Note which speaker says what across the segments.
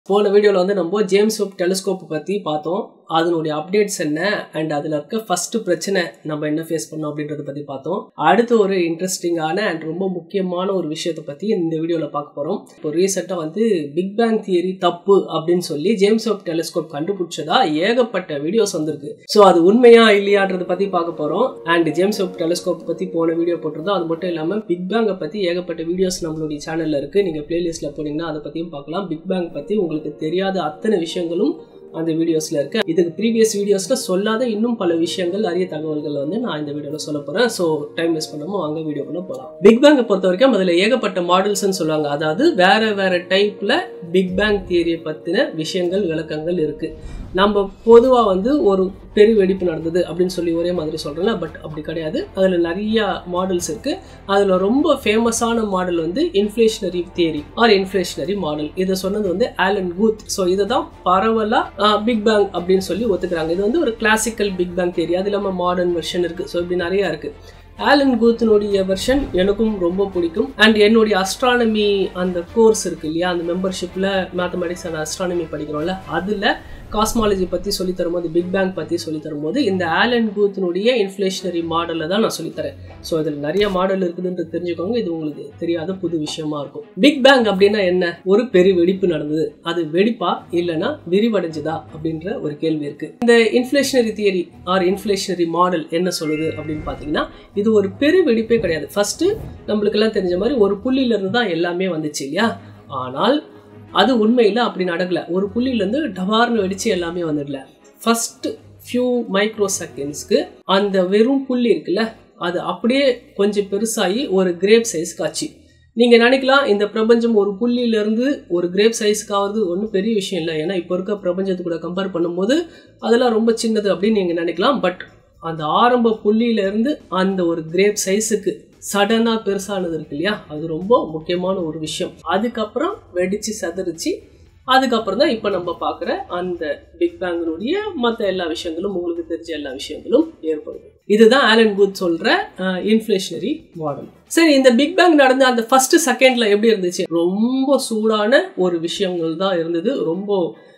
Speaker 1: போன வீடியோல வந்து நம்ம ஜேம்ஸ் வெப் டெலிஸ்கோப் பத்தி பார்த்தோம். அதனுடைய அப்டேட்ஸ் என்ன அண்ட் அதுல இருக்க ஃபர்ஸ்ட் பிரச்சனை நம்ம என்ன ஃபேஸ் பண்ணோம் அப்படின்றத பத்தி பார்த்தோம். அடுத்து ஒரு இன்ட்ரெஸ்டிங்கான அண்ட் ரொம்ப முக்கியமான ஒரு விஷயத்தை பத்தி இந்த வீடியோல பார்க்க போறோம். இப்போ ரீசெண்டா வந்து பிக் பேங் தியரி தப்பு அப்படின்னு சொல்லி ஜேம்ஸ் வெப் டெலிஸ்கோப் கண்டுபிடிச்சதா ஏகப்பட்ட வீடியோஸ் வந்திருக்கு. ஸோ அது உண்மையா இல்லையான்றத பத்தி பார்க்க போறோம். அண்ட் ஜேம்ஸ் வெப் டெலிஸ்கோப் பத்தி போன வீடியோ போட்டிருந்தோம். அது மட்டும் இல்லாம பிக் பேங்கை பத்தி ஏகப்பட்ட வீடியோஸ் நம்மளுடைய சேனல்ல இருக்கு. நீங்க பிளேலிஸ்ட்ல போனீங்கன்னா அதை பத்தியும் பார்க்கலாம். பிக் பேங் பத்தி உங்களுக்கு தெரியாத அத்தனை விஷயங்களும் அந்த வீடியோஸ்ல இருக்கு. இதுக்கு ப்ரீவியஸ் வீடியோஸ்ல சொல்லாத இன்னும் பல விஷயங்கள், அரிய தகவல்கள் வந்து நான் இந்த வீடியோல சொல்ல போறேன். சோ டைம் வேஸ்ட் பண்ணாம வாங்க வீடியோக்குள்ள போலாம். பிக் பேங்கை பொறுத்த வரைக்கும் அதுல ஏகப்பட்ட மாடல்ஸ்னு சொல்லுவாங்க. அதாவது வேற வேற டைப்ல பிக் பேங் தியரியை பத்தின விஷயங்கள், விளக்கங்கள் இருக்கு. நம்ம பொதுவா வந்து ஒரு பெரிய வெடிப்பு நடந்தது அப்படின்னு சொல்லி ஒரே மாதிரி சொல்றோம்ல, பட் அப்படி கிடையாது. அதுல நிறைய மாடல்ஸ் இருக்கு. அதுல ரொம்ப ஃபேமஸான மாடல் வந்து inflationary theory or inflationary model. இதை சொன்னது வந்து ஆலன் கூத். ஸோ இதை தான் பரவலா பிக் பேங் அப்படின்னு சொல்லி ஒத்துக்கிறாங்க. இது வந்து ஒரு கிளாசிக்கல் பிக் பேங் தியரி. அது இல்லாமல் மாடர்ன் வெர்ஷன் இருக்கு. ஸோ இப்படி நிறைய இருக்கு. ஆலன் கூத்தினுடைய வெர்ஷன் எனக்கும் ரொம்ப பிடிக்கும். அண்ட் என்னுடைய அஸ்ட்ரானமி அந்த கோர்ஸ் இருக்கு இல்லையா, அந்த மெம்பர்ஷிப்ல மேத்தமெட்டிக்ஸ் அண்ட் அஸ்ட்ரானமி படிக்கிறோம்ல, அதுல காஸ்மாலஜி பத்தி சொல்லி தரும்போது, பிக் பேங் பத்தி சொல்லி தரும்போது இந்த ஆலன் கூத்தினுடைய இன்ஃப்ளேஷனரி மாடலை தான் நான் சொல்லித்தரேன். ஸோ இதில் நிறைய மாடல் இருக்குதுன்னு தெரிஞ்சுக்கோங்க. இது உங்களுக்கு தெரியாத புது விஷயமா இருக்கும். பிக் பேங் அப்படின்னா என்ன? ஒரு பெரிய வெடிப்பு நடந்தது. அது வெடிப்பா இல்லைன்னா விரிவடைஞ்சுதா அப்படின்ற ஒரு கேள்வி இருக்கு. இந்த inflationary theory or inflationary model என்ன சொல்லுது அப்படின்னு பாத்தீங்கன்னா, இது ஒரு பெரிய வெடிப்பே கிடையாது. ஃபர்ஸ்ட் நம்மளுக்கு எல்லாம் தெரிஞ்ச மாதிரி ஒரு புள்ளியில இருந்து தான் எல்லாமே வந்துச்சு இல்லையா. ஆனால் அது உண்மையில அப்படி நடக்கல. ஒரு புள்ளியிலேருந்து டபார்னு வெடிச்சு எல்லாமே வந்துடல. ஃபர்ஸ்ட் ஃபியூ மைக்ரோ செகண்ட்ஸ்க்கு அந்த வெறும் புள்ளி இருக்குல்ல, அது அப்படியே கொஞ்சம் பெருசாகி ஒரு கிரேப் சைஸ்க்கு ஆச்சு. நீங்க நினைக்கலாம் இந்த பிரபஞ்சம் ஒரு புள்ளியிலிருந்து ஒரு கிரேப் சைஸ்க்கு ஆகுறது ஒன்றும் பெரிய விஷயம் இல்லை, ஏன்னா இப்போ இருக்க பிரபஞ்சத்து கூட கம்பேர் பண்ணும்போது அதெல்லாம் ரொம்ப சின்னது அப்படின்னு நீங்க நினைக்கலாம். பட் அந்த ஆரம்ப புள்ளியில இருந்து அந்த ஒரு கிரேப் சைஸுக்கு சடனா பெருசானது இருக்கு இல்லையா, அது ரொம்ப முக்கியமான ஒரு விஷயம். அதுக்கப்புறம் வெடிச்சு சதறிச்சு, அதுக்கப்புறம் தான் இப்ப நம்ம பாக்குற அந்த பிக் பேங்கினுடைய மற்ற எல்லா விஷயங்களும், உங்களுக்கு தெரிஞ்ச எல்லா விஷயங்களும் ஏற்படுது. இதுதான் ஆலன் கூத் சொல்ற இன்ஃப்ளேஷனரி மாடல். சரி, இந்த பிக் பேங் நடந்த அந்த ஃபர்ஸ்ட் செகண்ட்ல எப்படி இருந்துச்சு? ரொம்ப சூடான ஒரு விஷயங்கள் தான் இருந்தது. ரொம்ப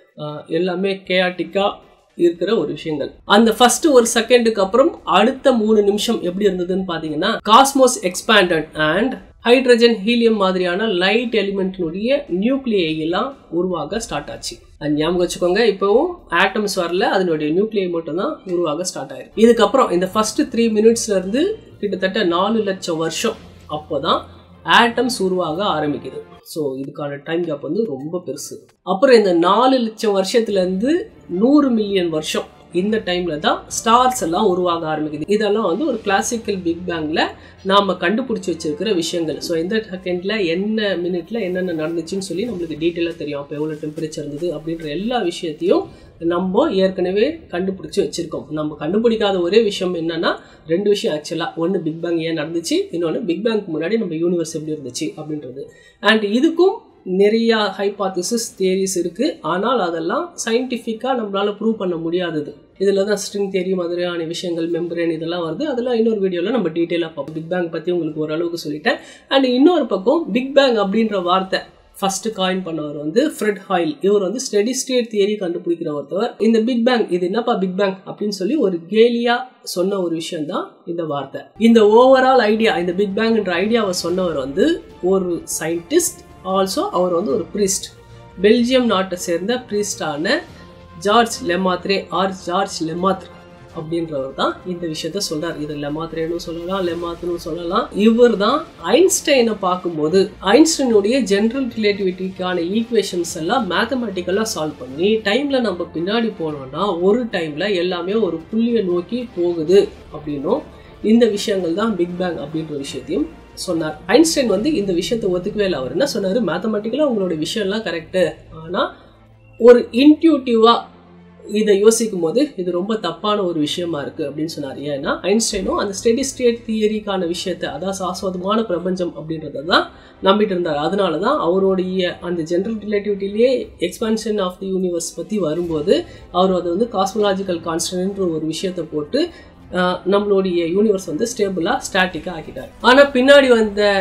Speaker 1: எல்லாமே கேயாட்டிக்கா இருக்கிற ஒரு விஷயங்கள். அந்த ஃபர்ஸ்ட் ஒரு செகண்டுக்கு அப்புறம் அடுத்த 3 நிமிஷம் எப்படி இருந்ததுன்னு பாத்தீங்கன்னா, cosmos expanded and hydrogen, helium மாதிரியான லைட் எலிமெண்ட்னுடைய நியூக்ளியை எல்லாம் உருவாக ஸ்டார்ட் ஆச்சு. ஞாபகம் வச்சுக்கோங்க, இப்பவும் ஆட்டம்ஸ் வரல, அதனுடைய நியூக்ளியை மட்டும் தான் உருவாக ஸ்டார்ட் ஆயிருக்கு. இதுக்கப்புறம் இந்த ஃபர்ஸ்ட் 3 மினிட்ஸ்ல இருந்து கிட்டத்தட்ட 4 லட்சம் வருஷம் அப்போதான் ஆட்டம்ஸ் உருவாக ஆரம்பிக்குது. ஸோ இதுக்கான டைம் கேப் வந்து ரொம்ப பெருசு. அப்புறம் இந்த 4 லட்சம் வருஷத்துல இருந்து 100 மில்லியன் வருஷம், இந்த டைம்ல தான் ஸ்டார்ஸ் எல்லாம் உருவாக ஆரம்பிக்குது. இதெல்லாம் வந்து ஒரு கிளாசிக்கல் பிக் பேங்க்ல நாம கண்டுபிடிச்சு வச்சிருக்கிற விஷயங்கள். ஸோ இந்த செகண்ட்ல என்ன மினிட்ல என்னென்ன நடந்துச்சுன்னு சொல்லி நம்மளுக்கு டீட்டெயிலாக தெரியும். அப்போ எவ்வளோ டெம்பரேச்சர் இருந்தது அப்படின்ற எல்லா விஷயத்தையும் நம்ம ஏற்கனவே கண்டுபிடிச்சு வச்சிருக்கோம். நம்ம கண்டுபிடிக்காத ஒரே விஷயம் என்னன்னா, 2 விஷயம் ஆக்சுவலா. ஒன்று பிக் பேங் ஏன் நடந்துச்சு, இன்னொன்று பிக் பேங்க்கு முன்னாடி நம்ம யூனிவர்ஸ் எப்படி இருந்துச்சு அப்படின்றது. அண்ட் இதுக்கும் நிறைய ஹைபாத்திசிஸ் தியரிஸ் இருக்கு. ஆனால் அதெல்லாம் சயின்டிஃபிக்கா நம்மளால ப்ரூவ் பண்ண முடியாதது. இதுல தான் ஸ்ட்ரிங் தியரி மாதிரியான விஷயங்கள், மெம்பரேன் இதெல்லாம் வருது. அதெல்லாம் இன்னொரு வீடியோல நம்ம டீட்டெயிலா பார்ப்போம். பிக் பேங் பத்தி உங்களுக்கு ஓரளவுக்கு சொல்லிட்டேன். அண்ட் இன்னொரு பக்கம் பிக் பேங் அப்படின்ற வார்த்தை ஃபர்ஸ்ட் காயின் பண்ணவர் வந்து ஃப்ரெட் ஹாயில். இவர் வந்து ஸ்டெடி ஸ்டேட் தியரி கண்டுபிடிக்கிற ஒருத்தவர். இந்த பிக் பேங், இது என்னப்பா பிக் பேங் அப்படின்னு சொல்லி ஒரு கேலியா சொன்ன ஒரு விஷயம் தான் இந்த வார்த்தை. இந்த ஓவரால் ஐடியா, இந்த பிக் பேங்ன்ற ஐடியாவை சொன்னவர் வந்து ஒரு சயின்டிஸ்ட், ஆல்சோ அவர் வந்து ஒரு பிரீஸ்ட். பெல்ஜியம் நாட்டை சேர்ந்த பிரீஸ்டான George Lemaitre or George Lemaitre அப்படின்றவர் தான் இந்த விஷயத்த சொல்றார். இது லெமாத்ரேன்னு சொல்லலாம், லெமாத்னு சொல்லலாம். இவர் தான் ஐன்ஸ்டைனை பார்க்கும்போது ஐன்ஸ்டைனுடைய ஜெனரல் ரிலேட்டிவிட்டிக்கான ஈக்குவேஷன்ஸ் எல்லாம் மேத்தமெட்டிக்கலா சால்வ் பண்ணி, டைம்ல நம்ம பின்னாடி போனோம்னா ஒரு டைம்ல எல்லாமே ஒரு புள்ளியை நோக்கி போகுது அப்படின்னும், இந்த விஷயங்கள் தான் பிக் பேங் அப்படின்ற விஷயத்தையும் சொன்னார். ஐன்ஸ்டைன் வந்து இந்த விஷயத்தை ஒத்துக்கவே இல்லை. அவர் என்ன சொன்னாரு, மேத்தமெட்டிக்கலா உங்களோட விஷயம் எல்லாம் கரெக்டு, ஆனா ஒரு இன்ட்யூட்டிவா இதை யோசிக்கும் போது இது ரொம்ப தப்பான ஒரு விஷயமா இருக்கு அப்படின்னு சொன்னார். ஏன்னா ஐன்ஸ்டைனும் அந்த ஸ்டெடி ஸ்டேட் தியரிக்கான விஷயத்தை, அதாவது சாஸ்வதமான பிரபஞ்சம் அப்படின்றத தான் நம்பிட்டு இருந்தார். அதனாலதான் அவருடைய அந்த ஜெனரல் ரிலேட்டிவிட்டிலேயே எக்ஸ்பான்ஷன் ஆஃப் தி யூனிவர்ஸ் பத்தி வரும்போது அவர் அதை வந்து காஸ்மோலாஜிக்கல் கான்ஸ்டன்ட்ன்ற ஒரு விஷயத்தை போட்டு நம்மளுடைய யூனிவர்ஸ் வந்து ஸ்டேபிளா ஸ்டாட்டிக்கா ஆக்கிட்டார். ஆனா பின்னாடி வந்த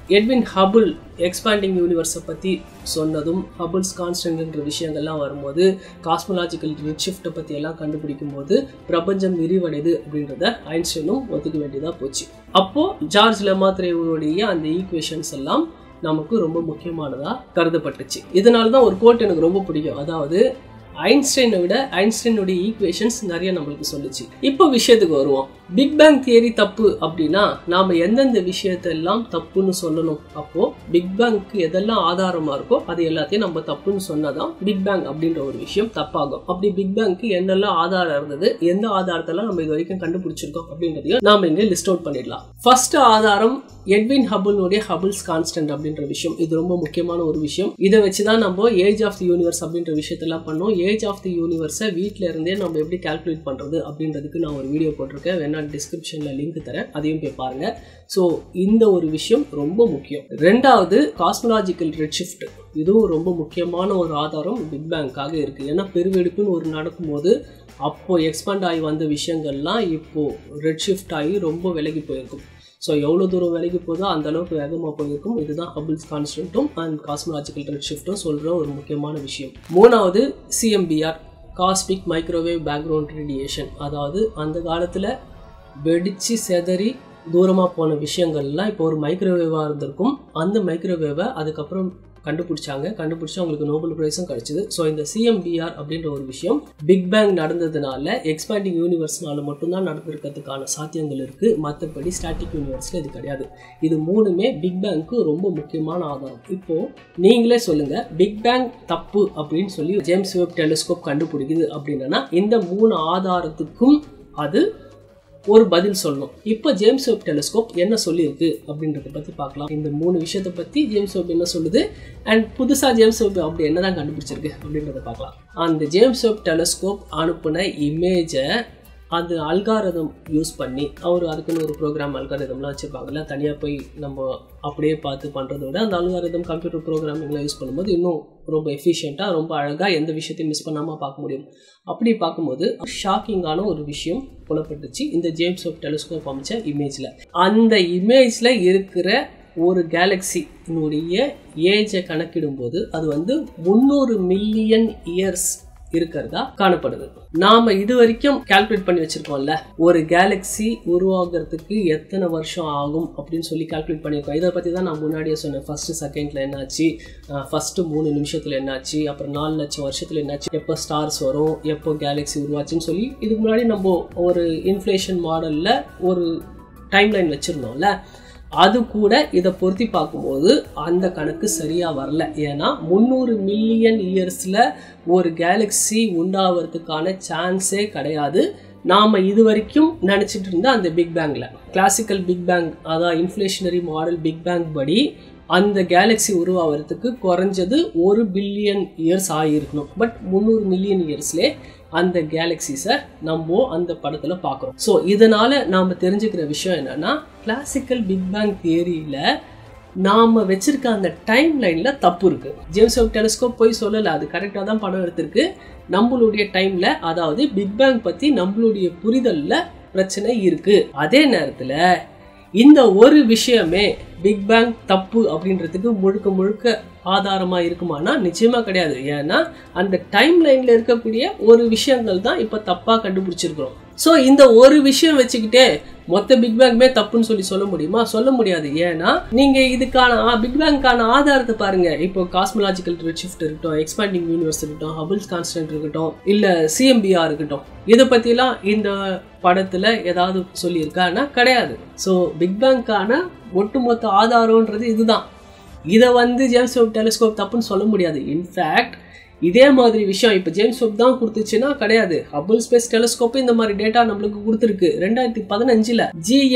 Speaker 1: எட்வின் ஹபிள் எக்ஸ்பாண்டிங் யூனிவர்ஸை பற்றி சொன்னதும் ஹபிள்ஸ் கான்ஸ்டன்ட்ன்ற விஷயங்கள்லாம் வரும்போது காஸ்மோலாஜிக்கல் ரெட்ஷிஃப்ட்டை பற்றி எல்லாம் கண்டுபிடிக்கும் போது பிரபஞ்சம் விரிவடைது அப்படின்றத ஐன்ஸ்டைனும் ஒத்துக்க வேண்டியதாக போச்சு. அப்போது ஜார்ஜ் லெமாத்ரேவுடைய அந்த ஈக்குவேஷன்ஸ் எல்லாம் நமக்கு ரொம்ப முக்கியமானதாக கருதப்பட்டுச்சு. இதனால தான் ஒரு கோட் எனக்கு ரொம்ப பிடிக்கும். அதாவது ஐன்ஸ்டைனை விட ஐன்ஸ்டைனுடைய ஈக்குவேஷன்ஸ் நிறைய நம்மளுக்கு சொல்லுச்சு. இப்போ விஷயத்துக்கு வருவோம். பிக் பேங் தியரி தப்பு அப்படின்னா நாம எந்தெந்த விஷயத்தெல்லாம் தப்புன்னு சொல்லணும். அப்போ பிக் பேங்க்கு எதெல்லாம் ஆதாரமா இருக்கோ அது எல்லாத்தையும் நம்ம தப்புன்னு சொன்னாதான் பிக் பேங் அப்படின்ற ஒரு விஷயம் தப்பாகும். அப்படி பிக் பேங்க்கு என்னெல்லாம் ஆதாரம் இருந்தது, எந்த ஆதாரத்தெல்லாம் நம்ம இது வரைக்கும் கண்டுபிடிச்சிருக்கோம் அப்படின்றதையும் நாம இங்க லிஸ்ட் அவுட் பண்ணிடலாம். ஃபர்ஸ்ட் ஆதாரம் எட்வின் ஹபிள்னுடைய ஹபிள்ஸ் கான்ஸ்டன்ட் அப்படின்ற விஷயம். இது ரொம்ப முக்கியமான ஒரு விஷயம். இதை வச்சுதான் நம்ம ஏஜ் ஆஃப் தி யூனிவர்ஸ் அப்படின்ற விஷயத்தெல்லாம் பண்ணோம். ஏஜ் ஆஃப் தி யூனிவர்ஸை வீட்டில இருந்தே நம்ம எப்படி கால்குலேட் பண்றது அப்படின்றதுக்கு நான் ஒரு வீடியோ போட்டிருக்கேன். வேணா டிஸ்கிரிப்ஷன்ல லிங்க் தரேன், அதையும் போய் பாருங்க. ஸோ இந்த ஒரு விஷயம் ரொம்ப முக்கியம். ரெண்டாவது காஸ்மோலாஜிக்கல் ரெட்ஷிஃப்ட். இதுவும் ரொம்ப முக்கியமான ஒரு ஆதாரம் பிக் பேங்காக இருக்கு. ஏன்னா பெருவெடிப்புன்னு ஒரு நடக்கும்போது அப்போ எக்ஸ்பாண்ட் ஆகி வந்த விஷயங்கள்லாம் இப்போ ரெட்ஷிஃப்ட் ஆகி ரொம்ப விலகி போயிருக்கும். ஸோ எவ்வளோ தூரம் விலகி போதோ அந்த அளவுக்கு வேகமாக போயிருக்கும். இதுதான் ஹபிள்ஸ் கான்ஸ்டன்ட்டும் அண்ட் காஸ்மோலாஜிக்கல் ரெட்ஷிஃப்ட்டும் சொல்கிற ஒரு முக்கியமான விஷயம். மூணாவது CMBR, cosmic microwave background radiation. அதாவது அந்த காலத்தில் வெடிச்சு செதறி தூரமாக போன விஷயங்கள்லாம் இப்போ ஒரு மைக்ரோவேவாக இருந்திருக்கும். அந்த மைக்ரோவேவை அதுக்கப்புறம் கண்டுபிடிச்சு அவங்களுக்கு நோபல் பிரைஸும் கிடைச்சது. ஸோ இந்த சிஎம்பிஆர் அப்படின்ற ஒரு விஷயம் பிக் பேங் நடந்ததுனால எக்ஸ்பாண்டிங் யூனிவர்ஸ்னால மட்டும்தான் நடந்திருக்கிறதுக்கான சாத்தியங்கள் இருக்கு. மற்றபடி ஸ்டாட்டிக் யூனிவர்ஸ்ல இது கிடையாது. இது மூணுமே பிக் பேங்க்கு ரொம்ப முக்கியமான ஆதாரம். இப்போ நீங்களே சொல்லுங்க, பிக் பேங் தப்பு அப்படின்னு சொல்லி ஜேம்ஸ் வெப் டெலிஸ்கோப் கண்டுபிடிக்குது அப்படின்னா இந்த மூணு ஆதாரத்துக்கும் அது ஒரு பதில் சொல்லணும். இப்போ ஜேம்ஸ் வெப் டெலிஸ்கோப் என்ன சொல்லியிருக்கு அப்படின்றத பற்றி பார்க்கலாம். இந்த மூணு விஷயத்தை பற்றி ஜேம்ஸ் வெப் என்ன சொல்லுது அண்ட் புதுசாக ஜேம்ஸ் வெப் அப்படி என்ன தான் கண்டுபிடிச்சிருக்கு அப்படின்றத பார்க்கலாம். அந்த ஜேம்ஸ் வெப் டெலிஸ்கோப் அனுப்பின இமேஜை அந்த அல்காரிதம் யூஸ் பண்ணி, அவர் அதுக்குன்னு ஒரு ப்ரோக்ராம் அல்காரிதம்லாம் வச்சுருப்பாங்கல்ல, தனியாக போய் நம்ம அப்படியே பார்த்து பண்ணுறத விட அந்த அல்காரிதம் கம்ப்யூட்டர் ப்ரோக்ராமிங்லாம் யூஸ் பண்ணும்போது இன்னும் ரொம்ப எஃபிஷியண்ட்டாக ரொம்ப அழகாக எந்த விஷயத்தையும் மிஸ் பண்ணாமல் பார்க்க முடியும். அப்படி பார்க்கும்போது ஷாக்கிங்கான ஒரு விஷயம் புலப்பட்டுச்சு இந்த ஜேம்ஸ் வெப் டெலிஸ்கோப் அமைச்ச இமேஜில். அந்த இமேஜில் இருக்கிற ஒரு கேலக்சியினுடைய ஏஜை கணக்கிடும்போது அது 300 மில்லியன் இயர்ஸ் இருக்கிறதா காணப்படுது. நாம இது வரைக்கும் கால்குலேட் பண்ணி வச்சிருக்கோம்ல, ஒரு கேலக்சி உருவாகிறதுக்கு எத்தனை வருஷம் ஆகும் அப்படின்னு சொல்லி கால்குலேட் பண்ணியிருக்கோம். இதை பற்றி தான் நான் முன்னாடியே சொன்னேன். ஃபர்ஸ்ட் செகண்ட்ல என்னாச்சு, ஃபர்ஸ்ட் 3 நிமிஷத்துல என்னாச்சு, அப்புறம் 4 லட்சம் வருஷத்துல என்னாச்சு, எப்போ ஸ்டார்ஸ் வரும், எப்போ கேலக்சி உருவாச்சுன்னு சொல்லி இதுக்கு முன்னாடி நம்ம ஒரு இன்ஃப்ளேஷன் மாடல்ல ஒரு டைம்லைன் வச்சிருந்தோம்ல. அது கூட இதை பொருத்தி பார்க்கும்போது அந்த கணக்கு சரியா வரல. ஏன்னா 300 மில்லியன் இயர்ஸ்ல ஒரு கேலக்சி உண்டாவதுக்கான சான்ஸே கிடையாது. நாம இது வரைக்கும் நினைச்சிட்டு இருந்த அந்த பிக் பேங்ல கிளாசிக்கல் பிக் பேங், அதாவது இன்ஃப்ளேஷனரி மாடல் பிக் பேங் படி அந்த கேலக்சி உருவாகிறதுக்கு குறைஞ்சது 1 பில்லியன் இயர்ஸ் ஆகியிருக்கணும். பட் 300 மில்லியன் இயர்ஸ்லேயே அந்த கேலக்சிஸை நம்ம அந்த படத்துல பார்க்குறோம். ஸோ இதனால நாம தெரிஞ்சுக்கிற விஷயம் என்னன்னா, கிளாசிக்கல் பிக் பேங் தியரியில நாம வச்சிருக்க அந்த டைம் லைன்ல தப்பு இருக்கு. ஜேம்ஸ் வெப் டெலிஸ்கோப் போய் சொல்லல, அது கரெக்டா தான் படம் எடுத்திருக்கு. நம்மளுடைய டைம்ல, அதாவது பிக் பேங் பத்தி நம்மளுடைய புரிதல்ல பிரச்சனை இருக்கு. அதே நேரத்துல இந்த ஒரு விஷயமே பிக் பேங் தப்பு அப்படின்றதுக்கு முழுக்க முழுக்க ஆதாரமா இருக்குமானா நிச்சயமா கிடையாது. ஏன்னா அந்த டைம் லைன்ல இருக்கக்கூடிய ஒரு விஷயங்கள் தான் இப்ப தப்பா கண்டுபிடிச்சிருக்கிறோம். ஸோ இந்த ஒரு விஷயம் வச்சுக்கிட்டே மொத்த பிக் பேங்குமே தப்புன்னு சொல்ல முடியுமா? சொல்ல முடியாது. ஏன்னா நீங்க இதுக்கான பிக் பேங்கான ஆதாரத்தை பாருங்க. இப்போ காஸ்மோலாஜிக்கல் ரெட்ஷிஃப்ட் இருக்கட்டும், எக்ஸ்பாண்டிங் யூனிவர்ஸ் இருக்கட்டும், ஹபிள்ஸ் கான்ஸ்டன்ட் இருக்கட்டும், இல்ல சிஎம்பிஆர் இருக்கட்டும், இதை பத்திலாம் இந்த படத்துல ஏதாவது சொல்லியிருக்கான்னா கிடையாது. ஸோ பிக் பேங்கான ஒட்டுமொத்த ஆதாரம்ன்றது இதுதான். இதை ஜேம்ஸ் வெப் டெலிஸ்கோப் தப்புன்னு சொல்ல முடியாது. இன்ஃபேக்ட் இதே மாதிரி விஷயம் இப்போ ஜேம்ஸ் வெப் தான் கொடுத்துச்சுன்னா கிடையாது. ஹபிள் ஸ்பேஸ் டெலிஸ்கோப் இந்த மாதிரி டேட்டா நம்மளுக்கு கொடுத்துருக்கு. 2015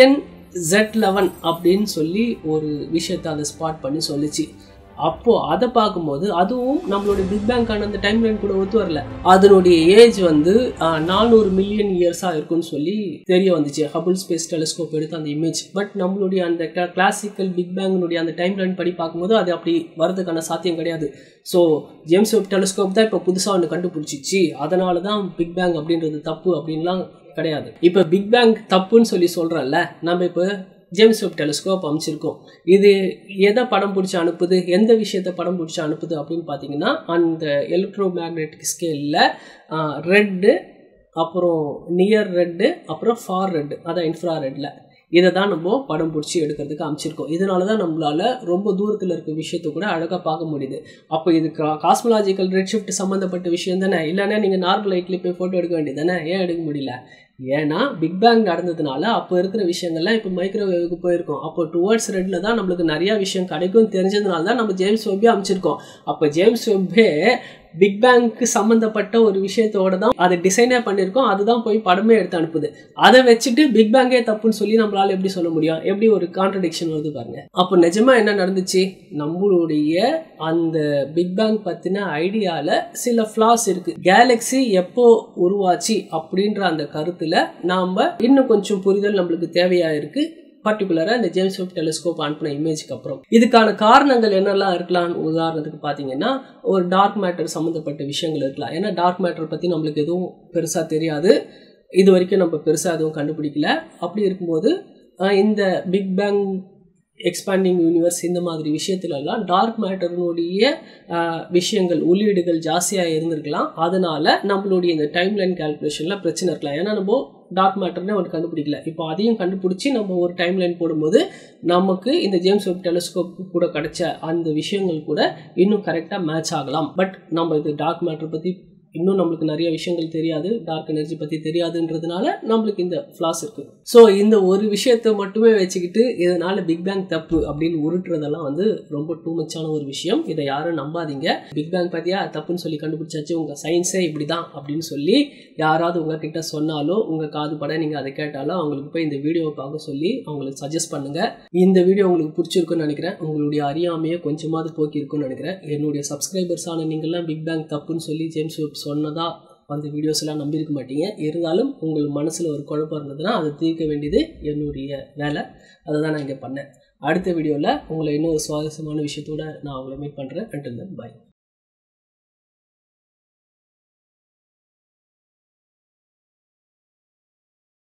Speaker 1: GN-Z11 அப்படின்னு சொல்லி ஒரு விஷயத்தை அதை ஸ்பாட் பண்ணி சொல்லிச்சு. அப்போ அதை பார்க்கும்போது அதுவும் நம்மளுடைய பிக் பேங்கான அந்த டைம் லைன் கூட ஒத்து வரல. அதனுடைய ஏஜ் 400 மில்லியன் இயர்ஸா இருக்குன்னு சொல்லி தெரிய வந்துச்சு ஹபிள் ஸ்பேஸ் டெலிஸ்கோப் எடுத்து அந்த இமேஜ். பட் நம்மளுடைய அந்த கிளாசிக்கல் பிக் பேங்கினுடைய அந்த டைம் லைன் படி பார்க்கும்போது அது அப்படி வரதுக்கான சாத்தியம் கிடையாது. ஸோ ஜேம்ஸ் வெப் டெலிஸ்கோப் தான் இப்போ புதுசாக ஒன்று கண்டுபிடிச்சிச்சு, அதனால தான் பிக் பேங் அப்படின்றது தப்பு அப்படின்லாம் கிடையாது. இப்போ பிக் பேங் தப்புன்னு சொல்லி சொல்றோம்ல, நம்ம இப்போ ஜேம்ஸ் வெப் டெலிஸ்கோப் அமைச்சிருக்கோம். இது எதை படம் பிடிச்சி அனுப்புது, எந்த விஷயத்தை படம் பிடிச்சி அனுப்புது அப்படின்னு பார்த்தீங்கன்னா, அந்த எலக்ட்ரோ மேக்னெட்டிக் ஸ்கேலில் ரெட்டு, அப்புறம் நியர் ரெட்டு, அப்புறம் ஃபார் ரெட்டு, அதான் இன்ஃப்ரா ரெட்டில் இதை தான் நம்ம படம் பிடிச்சி எடுக்கிறதுக்கு அமைச்சிருக்கோம். இதனால தான் நம்மளால் ரொம்ப தூரத்தில் இருக்க விஷயத்தை கூட அழகாக பார்க்க முடியுது. அப்போ இது காஸ்மலாஜிக்கல் ரெட் ஷிஃப்ட் சம்மந்தப்பட்ட விஷயம் தானே. இல்லைன்னா நீங்கள் நார்மல் லைட்லேயே போய் ஃபோட்டோ எடுக்க வேண்டியது தானே. ஏன் எடுக்க முடியல? ஏன்னா பிக் பேங் நடந்ததுனால அப்போ இருக்கிற விஷயங்கள்லாம் இப்போ மைக்ரோவேவுக்கு போயிருக்கோம். அப்போ டுவர்ட்ஸ் ரெட்டில் தான் நம்மளுக்கு நிறையா விஷயம் கிடைக்கும் தெரிஞ்சதுனால தான் நம்ம ஜேம்ஸ் வெப்பே அமைச்சிருக்கோம். அப்போ ஜேம்ஸ் வெப்பே பிக் பேங்க்கு சம்மந்தப்பட்ட ஒரு விஷயத்தோட தான் அதை டிசைனே பண்ணியிருக்கோம். அதுதான் போய் படமே எடுத்து அனுப்புது. அதை வச்சுட்டு பிக் பேங்கே தப்புன்னு சொல்லி நம்மளால எப்படி சொல்ல முடியும்? எப்படி ஒரு கான்ட்ரடிக்ஷன் வருது பாருங்க. அப்போ நிஜமா என்ன நடந்துச்சு? நம்மளுடைய அந்த பிக் பேங் பற்றின ஐடியாவில் சில ஃப்ளாஸ் இருக்கு. கேலக்ஸி எப்போ உருவாச்சு அப்படின்ற அந்த கருத்தில் நாம் இன்னும் கொஞ்சம் புரிதல் நம்மளுக்கு தேவையாக இருக்கு. பர்டிகுலராக இந்த ஜேம்ஸ் வெப் டெலிஸ்கோப் அனுப்பின இமேஜுக்கு அப்புறம் இதுக்கான காரணங்கள் என்னெல்லாம் இருக்கலாம்? உதாரணத்துக்கு பார்த்தீங்கன்னா, ஒரு டார்க் மேட்டர் சம்மந்தப்பட்ட விஷயங்கள் இருக்கலாம். ஏன்னா டார்க் மேட்டர் பற்றி நம்மளுக்கு எதுவும் பெருசாக தெரியாது, இது வரைக்கும் நம்ம பெருசாக எதுவும் கண்டுபிடிக்கல. அப்படி இருக்கும்போது இந்த பிக் பேங், எக்ஸ்பேண்டிங் யூனிவர்ஸ், இந்த மாதிரி விஷயத்துலலாம் டார்க் மேட்டர்னுடைய விஷயங்கள், உள்ளீடுகள் ஜாஸ்தியாக இருந்திருக்கலாம். அதனால நம்மளுடைய இந்த டைம்லைன் கால்குலேஷனில் பிரச்சனை இருக்கலாம். ஏன்னா நம்ம டார்க் மேட்டர்னே ஒன்று கண்டுபிடிக்கல. இப்போ அதையும் கண்டுபிடிச்சி நம்ம ஒரு டைம்லைன் போடும்போது நமக்கு இந்த ஜேம்ஸ் வெப் டெலிஸ்கோப் கூட கிடைச்ச அந்த விஷயங்கள் கூட இன்னும் கரெக்டாக மேட்ச் ஆகலாம். பட் நம்ம இது டார்க் மேட்டர் பற்றி இன்னும் நம்மளுக்கு நிறைய விஷயங்கள் தெரியாது, டார்க் எனர்ஜி பற்றி தெரியாதுன்றதுனால நம்மளுக்கு இந்த ஃப்ளாஸ் இருக்குது. ஸோ இந்த ஒரு விஷயத்தை மட்டுமே வச்சுக்கிட்டு இதனால் பிக் பேங் தப்பு அப்படின்னு உருட்டுறதெல்லாம் ரொம்ப டூ மச்சான ஒரு விஷயம். இதை யாரும் நம்பாதீங்க. பிக் பேங் பற்றியா தப்புன்னு சொல்லி கண்டுபிடிச்சாச்சு, உங்கள் சயின்ஸே இப்படி தான் அப்படின்னு சொல்லி யாராவது உங்ககிட்ட சொன்னாலோ, உங்கள் காது பட நீங்கள் அதை கேட்டாலோ அவங்களுக்கு போய் இந்த வீடியோவை பார்க்க சொல்லி அவங்களுக்கு சஜஸ்ட் பண்ணுங்கள். இந்த வீடியோ உங்களுக்கு பிடிச்சிருக்குன்னு நினைக்கிறேன். உங்களுடைய அறியாமையை கொஞ்சமாவது போக்கியிருக்குன்னு நினைக்கிறேன். என்னுடைய சப்ஸ்கிரைபர்ஸான நீங்கள்லாம் பிக் பேங் தப்புன்னு சொல்லி ஜேம்ஸ் வெப் சொன்னதா அந்த வீடியோஸ் எல்லாம் நம்பியிருக்க மாட்டீங்க. இருந்தாலும் உங்கள் மனசில் ஒரு குழப்பம் இருந்ததுன்னா அதை தீர்க்க வேண்டியது என்னுடைய வேலை. அதை தான் நான் இங்கே பண்ணேன். அடுத்த வீடியோவில் உங்களை இன்னொரு சுவாரஸ்யமான விஷயத்தோடு நான் உங்களை மீட் பண்ணுறேன். until then bye.